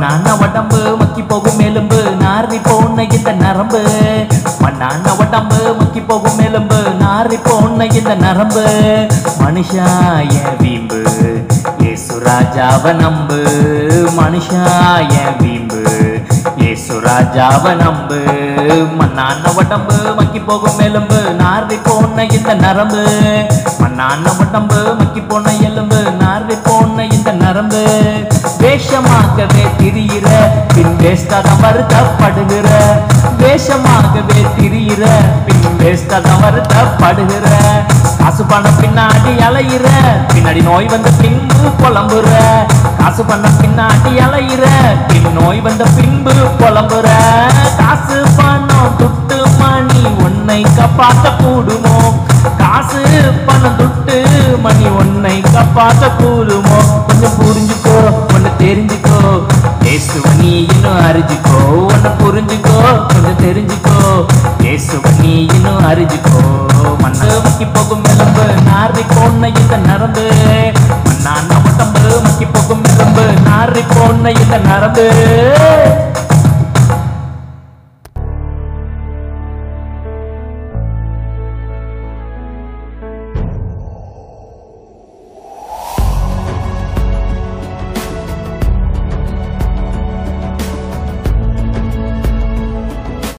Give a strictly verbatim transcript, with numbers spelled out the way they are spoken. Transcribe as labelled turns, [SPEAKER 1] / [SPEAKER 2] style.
[SPEAKER 1] மண்ணான உடம்பு மக்கி போகும் எலும்பு நாரி போன இந்த நரம்பு மண்ணான உடம்பு மக்கி போகும் எலும்பு நாரி போன இந்த நரம்பு மனுஷா என் வீம்பு ஏசு ராஜாவ நம்பு மனுஷா என் வீம்பு ஏசு ராஜாவ நம்பு மண்ணான உடம்பு மக்கி போகும் எலும்பு நாரி போன இந்த நரம்பு மண்ணான உடம்பு மக்கி போன எலும்பு நாரி போன இந்த நரம்பு வேஷமாகவே திரியிற பின் வேஸ்டாதான் வருத்தப்படுகிற வேஷமாகவே திரியிற பின் வேஸ்டாதான் வருத்தப்படுகிற காசு பண்ண பின்னாடி அலையிற பின்னாடி நோய் வந்த பின்பு புலம்புற காசு பண்ண பின்னாடி அலையிற பின் நோய் வந்த பின்பு புலம்புற காசு பணம் துட்டு மணி உன்னை காப்பாத்த கூடுமோ காசு பணம் துட்டு மணி உன்னை காப்பாத்த கூடுமோ கொஞ்சம் புரிஞ்சுக்கோ ஒன்னு தெரிஞ்சுக்கோ இயேசுவ நீ இன்னும் அறிஞ்சுக்கோ ஒன்னு புரிஞ்சுக்கோ கொஞ்சம் தெரிஞ்சுக்கோ இயேசுவ நீ இன்னும் அறிஞ்சுக்கோ மண்ணு மக்கி போகும் எலும்பு நாரி போன இந்த நரம்பு மண்ணான உடம்பு மக்கி போகும் எலும்பு நாரி போன இந்த நரம்பு